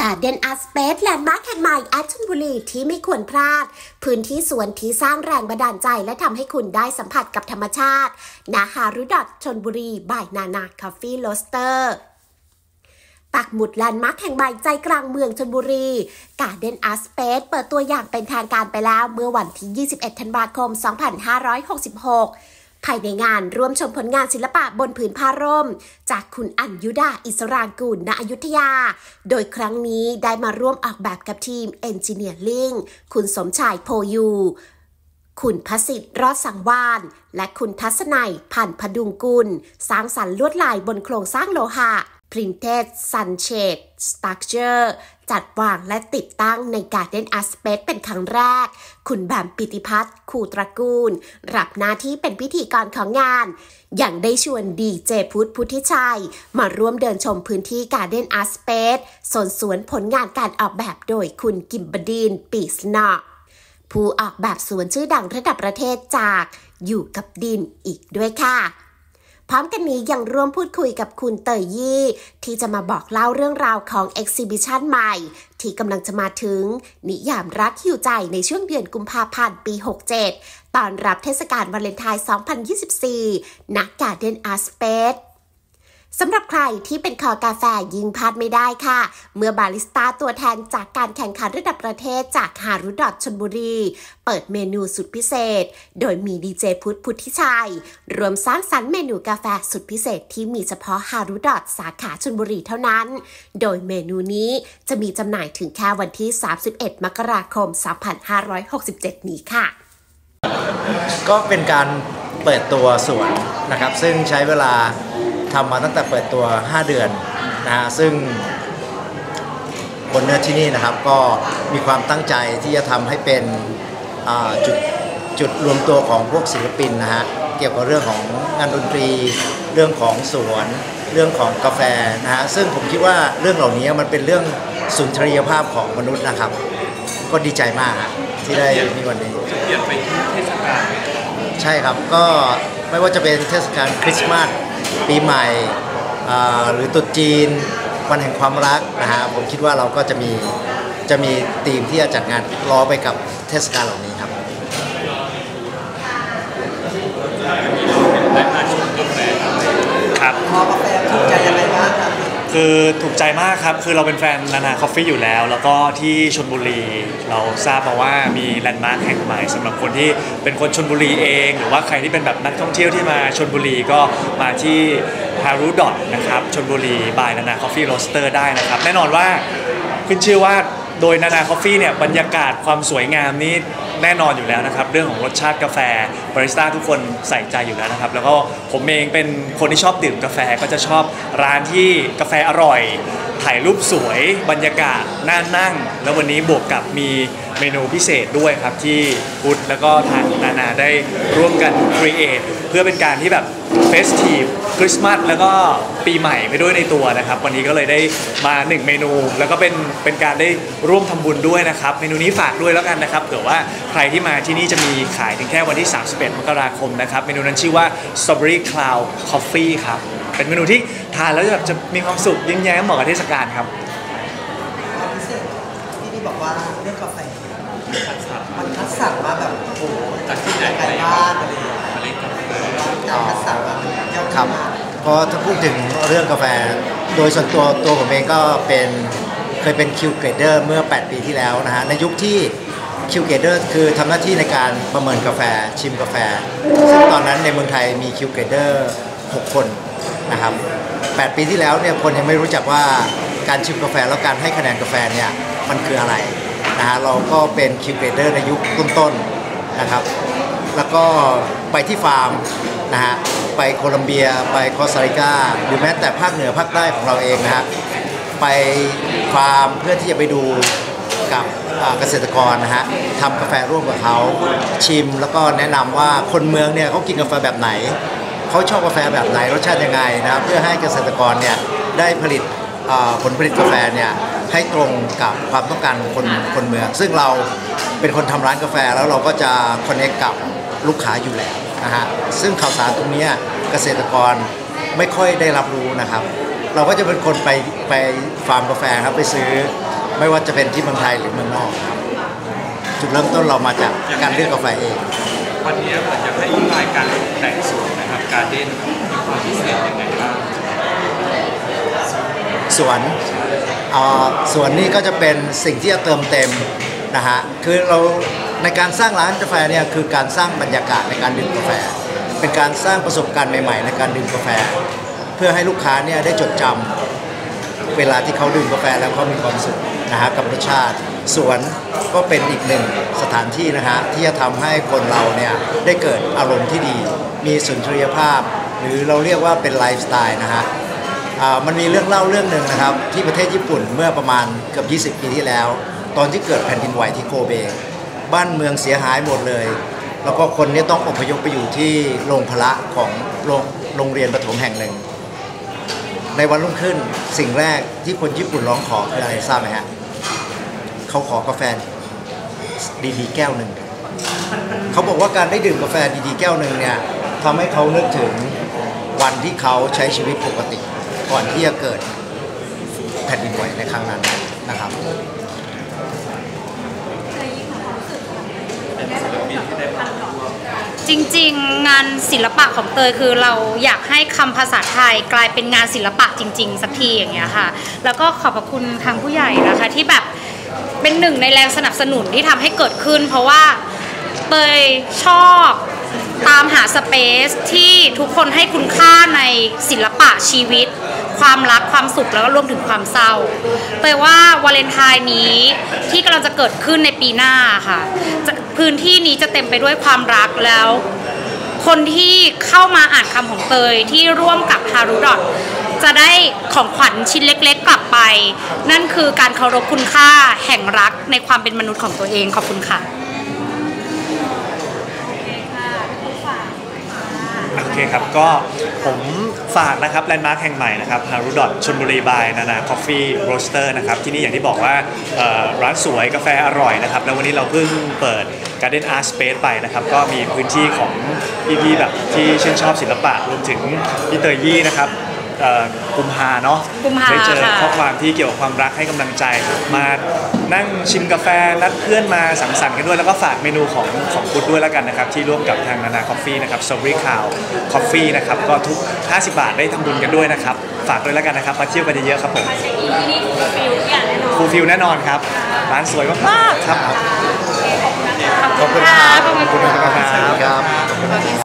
Garden Art Space แลนด์มาร์คแห่งใหม่ชลบุรีที่ไม่ควรพลาดพื้นที่สวนที่สร้างแรงบันดาลใจและทำให้คุณได้สัมผัสกับธรรมชาติณฮารุดอทชลบุรีบายนานาคอฟฟี่โรสเตอร์ปักหมุดแลนด์มาร์คแห่งใหม่ใจกลางเมืองชลบุรี Garden Art Space เปิดตัวอย่างเป็นทางการไปแล้วเมื่อวันที่ 21 ธันวาคม 2566ภายในงานร่วมชมผลงานศิลปะบนผืนผ้าร่มจากคุณอัญยุดาอิสรางกูลณอยุธยาโดยครั้งนี้ได้มาร่วมออกแบบกับทีม Engineering คุณสมชายโพยูคุณพสิทธิ์รอดสังวานและคุณทัศนัยพันพดุงกุลสร้างสรรค์ลวดลายบนโครงสร้างโลหะ Printed Sunshade Structure จัดวางและติดตั้งใน Garden Art Space เป็นครั้งแรกคุณแบมปิติพัฒน์คูตระกูลรับหน้าที่เป็นพิธีกรของงานยังได้ชวนดีเจพุทธิชัยมาร่วมเดินชมพื้นที่ Garden Art Space สวนผลงานการออกแบบโดยคุณกิมบดินทร์ ปีสนอผู้ออกแบบสวนชื่อดังระดับประเทศจากอยู่กับดินอีกด้วยค่ะพร้อมกันนี้ยังร่วมพูดคุยกับคุณเตยยี่ที่จะมาบอกเล่าเรื่องราวของ Exhibition ใหม่ที่กำลังจะมาถึงนิยามรักหิวใจในช่วงเดือนกุมภาพันธ์ปี 67ตอนรับเทศกาลวาเลนไทน์ 2024 ณ Garden Art Spaceสำหรับใครที่เป็นคอกาแฟยิ่งพลาดไม่ได้ค่ะเมื่อบาริสต้าตัวแทนจากการแข่งขันระดับประเทศจากฮารุดอทชลบุรีเปิดเมนูสุดพิเศษโดยมีดีเจพุทธิชัยรวมสร้างสรรค์เมนูกาแฟสุดพิเศษที่มีเฉพาะฮารุดอทสาขาชลบุรีเท่านั้นโดยเมนูนี้จะมีจำหน่ายถึงแค่วันที่ 31 มกราคม 2567 นี้ค่ะก็เป็นการเปิดตัวสวนนะครับซึ่งใช้เวลาทำมาตั้งแต่เปิดตัว 5 เดือนนะฮะซึ่งคนเนื้อที่นี่นะครับก็มีความตั้งใจที่จะทำให้เป็นจุดรวมตัวของพวกศิลปินนะฮะเกี่ยวกับเรื่องของงานดนตรีเรื่องของสวนเรื่องของกาแฟนะฮะซึ่งผมคิดว่าเรื่องเหล่านี้มันเป็นเรื่องสุนทรียภาพของมนุษย์นะครับก็ดีใจมากที่ได้มีวันนี้จะเปลี่ยนไปเทศกาลใช่ครับก็ไม่ว่าจะเป็นเทศกาลคริสต์มาสปีใหม่หรือตรุษจีนวันแห่งความรักนะฮะผมคิดว่าเราก็จะมีธีมที่จะจัดงานล้อไปกับเทศกาลเหล่านี้ครับครับพอกาแฟถูกใจยังไงบ้างครับคือถูกใจมากครับคือเราเป็นแฟนนานาคอฟฟี่อยู่แล้วแล้วก็ที่ชลบุรีเราทราบมาว่ามีแลนด์มาร์คแห่งใหม่สำหรับคนที่เป็นคนชลบุรีเองหรือว่าใครที่เป็นแบบนักท่องเที่ยวที่มาชลบุรีก็มาที่ฮารุดอทนะครับชลบุรีบายนานาคอฟฟี่โรสเตอร์ได้นะครับแน่นอนว่าขึ้นชื่อว่าโดยนานาคอฟฟี่เนี่ยบรรยากาศความสวยงามนี่แน่นอนอยู่แล้วนะครับเรื่องของรสชาติกาแฟบาริสต้าทุกคนใส่ใจอยู่แล้วนะครับแล้วก็ผมเองเป็นคนที่ชอบดื่มกาแฟก็จะชอบร้านที่กาแฟอร่อยถ่ายรูปสวยบรรยากาศน่านั่งแล้ววันนี้บวกกับมีเมนูพิเศษด้วยครับที่พุทธแล้วก็ทางนานาได้ร่วมกันครีเอทเพื่อเป็นการที่แบบเฟสทีฟคริสต์มาสแล้วก็ปีใหม่ไปด้วยในตัวนะครับวันนี้ก็เลยได้มา1เมนูแล้วก็เป็นการได้ร่วมทำบุญด้วยนะครับเมนูนี้ฝากด้วยแล้วกันนะครับเผื่อว่าใครที่มาที่นี่จะมีขายถึงแค่วันที่31 มกราคมนะครับเมนูนั้นชื่อว่า Strawberry Cloud Coffee ครับเป็นเมนูที่ทานแล้วจะมีความสุขยิ้มแย้มเหมาะกับเทศกาลครับความพิเศษที่บอกว่าเรื่องกาแฟมันคัดสรรมาแบบโอ้โหจากที่ไหนบ้างอะไรคัดสรรมาครับเพราะถ้าพูดถึงเรื่องกาแฟโดยส่วนตัวผมเองก็เคยเป็นคิวเกรดเดอร์เมื่อ8 ปีที่แล้วนะฮะในยุคที่คิวเกรดเดอร์คือทำหน้าที่ในการประเมินกาแฟชิมกาแฟซึ่งตอนนั้นในเมืองไทยมีคิวเกรดเดอร์6 คนนะครับ8 ปีที่แล้วเนี่ยคนยังไม่รู้จักว่าการชิมกาแฟแล้วการให้คะแนนกาแฟเนี่ยมันคืออะไรนะฮะเราก็เป็นคิวเกรดเดอร์ในยุคต้นๆนะครับแล้วก็ไปที่ฟาร์มนะฮะไปโคลัมเบียไปคอสตาริกาหรือแม้แต่ภาคเหนือภาคใต้ของเราเองนะฮะไปฟาร์มเพื่อที่จะไปดูกับเกษตรกรนะฮะทำกาแฟร่วมกับเขาชิมแล้วก็แนะนำว่าคนเมืองเนี่ยเขากินกาแฟแบบไหนเขาชอบกาแฟแบบไหนรสชาติยังไงนะครับเพื่อให้เกษตรกรเนี่ยได้ผลิตผลผลิตกาแฟเนี่ยให้ตรงกับความต้องการของคนเมืองซึ่งเราเป็นคนทำร้านกาแฟแล้วเราก็จะคอนเนคกับลูกค้าอยู่แล้วนะฮะซึ่งข่าวสารตรงนี้เกษตรกรไม่ค่อยได้รับรู้นะครับเราก็จะเป็นคนไปฟาร์มกาแฟครับไปซื้อไม่ว่าจะเป็นที่เมืองไทยหรือเมืองนอกครับจุดเริ่มต้นเรามาจากการเลือกกาแฟเองวันนี้ผมอยากให้อธิบายการแต่งสูตรนะครับการเด่นมีความพิเศษยังไงบ้างสวนนี่ก็จะเป็นสิ่งที่จะเติมเต็มนะฮะคือเราในการสร้างร้านกาแฟเนี่ยคือการสร้างบรรยากาศในการดื่มกาแฟเป็นการสร้างประสบการณ์ใหม่ๆในการดื่มกาแฟเพื่อให้ลูกค้าเนี่ยได้จดจำเวลาที่เขาดื่มกาแฟแล้วเขามีความสุขนะฮะกับรสชาติสวนก็เป็นอีกหนึ่งสถานที่นะฮะที่จะทำให้คนเราเนี่ยได้เกิดอารมณ์ที่ดีมีสุนทรียภาพหรือเราเรียกว่าเป็นไลฟ์สไตล์นะฮะมันมีเรื่องเล่าเรื่องหนึ่งนะครับที่ประเทศญี่ปุ่นเมื่อประมาณเกือบ20 ปีที่แล้วตอนที่เกิดแผ่นดินไหวที่โกเบบ้านเมืองเสียหายหมดเลยแล้วก็คนนี้ต้องอพยพไปอยู่ที่โรงพละของโรงเรียนประถมแห่งหนึ่งในวันรุ่งขึ้นสิ่งแรกที่คนญี่ปุ่นร้องขอคืออะไรทราบไหมฮะเขาขอกาแฟดีๆแก้วหนึ่งเขาบอกว่าการได้ดื่มกาแฟดีๆแก้วหนึ่งเนี่ยทำให้เขานึกถึงวันที่เขาใช้ชีวิตปกติก่อนที่จะเกิดแผ่นดินไหวในครั้งนั้นนะครับจริงๆงานศิลปะของเตยคือเราอยากให้คำภาษาไทยกลายเป็นงานศิลปะจริงๆสักทีอย่างเงี้ยค่ะแล้วก็ขอบพระคุณทางผู้ใหญ่นะคะที่แบบเป็นหนึ่งในแรงสนับสนุนที่ทำให้เกิดขึ้นเพราะว่าเตยชอบตามหาสเปซที่ทุกคนให้คุณค่าในศิลปะชีวิตความรักความสุขแล้วก็รวมถึงความเศร้าเตยว่าวาเลนไทน์นี้ที่กำลังจะเกิดขึ้นในปีหน้าค่ะพื้นที่นี้จะเต็มไปด้วยความรักแล้วคนที่เข้ามาอ่านคำของเตยที่ร่วมกับฮารุดอทจะได้ของขวัญชิ้นเล็กๆกลับไปนั่นคือการเคารพคุณค่าแห่งรักในความเป็นมนุษย์ของตัวเองขอบคุณค่ะโอเคครับก็ผมฝากนะครับแลนด์มาร์คแห่งใหม่นะครับฮารุดอทชลบุรีบายนานาคอฟฟี่โรสเตอร์นะครับที่นี่อย่างที่บอกว่าร้านสวยกาแฟอร่อยนะครับแล้ววันนี้เราเพิ่งเปิด Garden Art Space ไปนะครับก็มีพื้นที่ของพี่ๆแบบที่ชื่นชอบศิลปะรวมถึงพี่เตยยี่นะครับกุมภาเนาะได้เจอข้อความที่เกี่ยวกับความรักให้กำลังใจมานั่งชิมกาแฟนัดเพื่อนมาสังสรรค์กันด้วยแล้วก็ฝากเมนูของคุณด้วยแล้วกันนะครับที่ร่วมกับทางนานาคอฟฟี่นะครับสตรอเบอรี่คาวคอฟฟี่นะครับก็ทุก50 บาทได้ทำบุญกันด้วยนะครับฝากด้วยแล้วกันนะครับมาเที่ยวกันเยอะๆครับผมฟูลฟิลแน่นอนครับร้านสวยมากๆครับขอบคุณครับขอบคุณครับ